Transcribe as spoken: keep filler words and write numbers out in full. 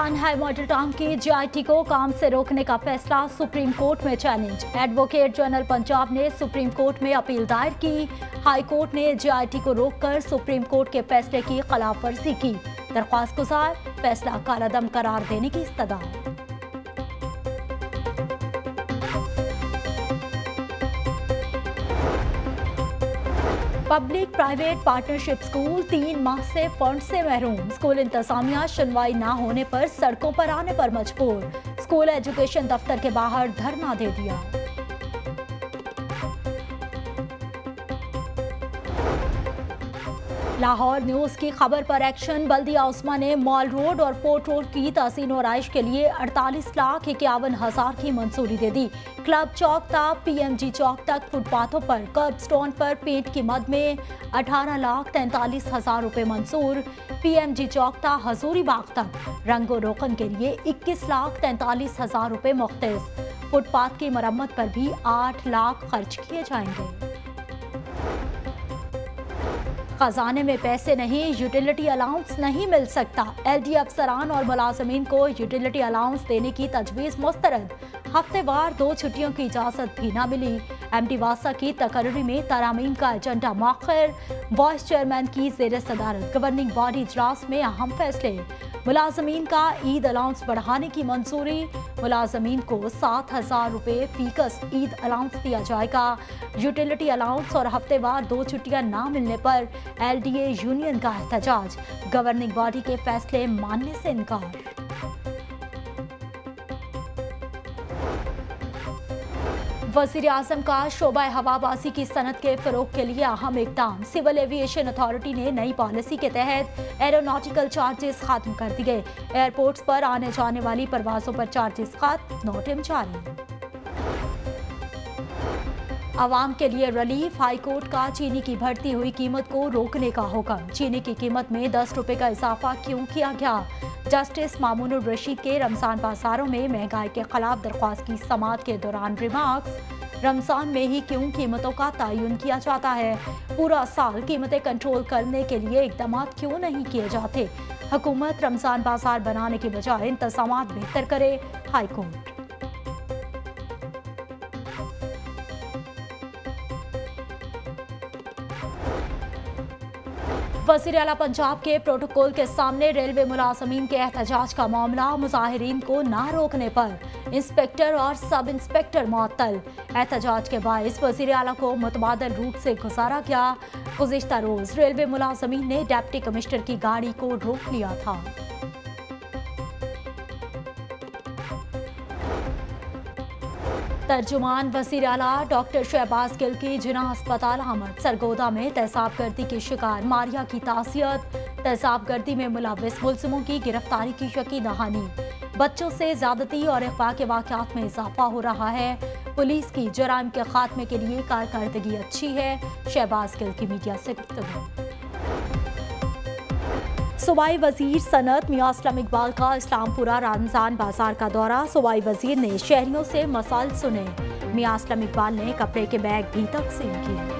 Pakistan high model town की जी I T को काम से रोकने का फैसला सुप्रीम कोर्ट में चैलेंज। एडवोकेट जनरल पंजाब ने सुप्रीम कोर्ट में अपील दायर की। हाई कोर्ट ने जी आई टी को रोककर सुप्रीम कोर्ट के फैसले की खिलाफवर्जी की। दरख्वास्त गुजार फैसला कालादम करार देने की इस्तदा। पब्लिक प्राइवेट पार्टनरशिप स्कूल तीन माह से फंड से महरूम। स्कूल इंतजामिया सुनवाई ना होने पर सड़कों पर आने पर मजबूर। स्कूल एजुकेशन दफ्तर के बाहर धरना दे दिया। लाहौर न्यूज की खबर पर एक्शन। बल्दिया उस्मा ने मॉल रोड और पोर्ट रोड की तहसीन और आइश के लिए अड़तालीस लाख इक्यावन हजार की मंजूरी दे दी। क्लब चौक तक पी एम जी चौक तक फुटपाथों पर कर्ब स्टोन पर पेंट की मद में अठारह लाख तैंतालीस हजार रुपए मंजूर। पी एम जी चौक तक हजूरी बाग तक रंगो रोगन के लिए इक्कीस लाख तैंतालीस हजार रुपए मुख्तस। फुटपाथ की मरम्मत पर भी आठ लाख खर्च किए जाएंगे। खजाने में पैसे नहीं, यूटिलिटी अलाउंस नहीं मिल सकता। एल डी अफसरान और मुलाजमीन को यूटिलिटी अलाउंस देने की तजवीज़ मुस्तरद। हफ्तेवार दो छुट्टियों की इजाज़त भी न मिली। एम डी वासा की तकर्री में तरामीम का एजेंडा मौखर। वाइस चेयरमैन की ज़ेर सदारत गवर्निंग बॉडी इजलास में अहम फैसले। मुलाजमीन का ईद अलाउंस बढ़ाने की मंजूरी। मुलाजमीन को सात हजार रुपये फीकस ईद अलाउंस दिया जाएगा। यूटिलिटी अलाउंस और हफ्तेवार दो छुट्टियां ना मिलने पर एल डी ए यूनियन का एहतजाज। गवर्निंग बॉडी के फैसले मानने से इनकार। वज़ीर आज़म का शोबा हवाबाजी की सनत के फरोग के लिए अहम इक़दाम। सिविल एविएशन अथॉरिटी ने नई पॉलिसी के तहत एरोनॉटिकल चार्जेस खत्म कर दिए। एयरपोर्ट्स पर आने जाने वाली परवाजों पर चार्जेस खत्म, नोटिस जारी। आवाम के लिए रिलीफ। हाई कोर्ट का चीनी की बढ़ती हुई कीमत को रोकने का हुक्म। चीनी की कीमत में दस रुपए का इजाफा क्यों किया गया? जस्टिस मामूनुर रशीद के रमजान बाजारों में महंगाई के खिलाफ दरख्वास्त की समाअत के दौरान रिमार्क्स। रमजान में ही क्यों कीमतों का तयन किया जाता है? पूरा साल कीमतें कंट्रोल करने के लिए इकदाम क्यों नहीं किए जाते? हुकूमत रमजान बाजार बनाने की बजाय इंतजाम बेहतर करे। High court. वज़ीर आला पंजाब के प्रोटोकॉल के सामने रेलवे मुलाजमीन के एहतजाज का मामला। मुजाहिरीन को ना रोकने पर इंस्पेक्टर और सब इंस्पेक्टर मुअत्तल। एहतजाज के बायस वज़ीर आला को मुतबादल रूट से गुजारा गया। गुज़िश्ता रोज रेलवे मुलाजमीन ने डिप्टी कमिश्नर की गाड़ी को रोक लिया था। तर्जुमान वज़ीर आला डॉक्टर शहबाज गिल की जिना अस्पताल आमद। सरगोदा में तेजाबगर्दी की शिकार मारिया की ताज़ियत। तेजाबगर्दी में मुलविस मुलजिमों की गिरफ्तारी की यकीन दहानी। बच्चों से ज्यादती और अगवा के वाक़यात में इजाफा हो रहा है। पुलिस की जराइम के खात्मे के लिए कारकर्दगी अच्छी है। शहबाज गिल की मीडिया से गुफ्तगू। सूबाई वजीर सनत मियां असलम इकबाल का इस्लामपुरा रमजान बाजार का दौरा। सूबाई वजीर ने शहरियों से मसाइल सुने। मियां असलम इकबाल ने कपड़े के बैग भी तकसीम किए।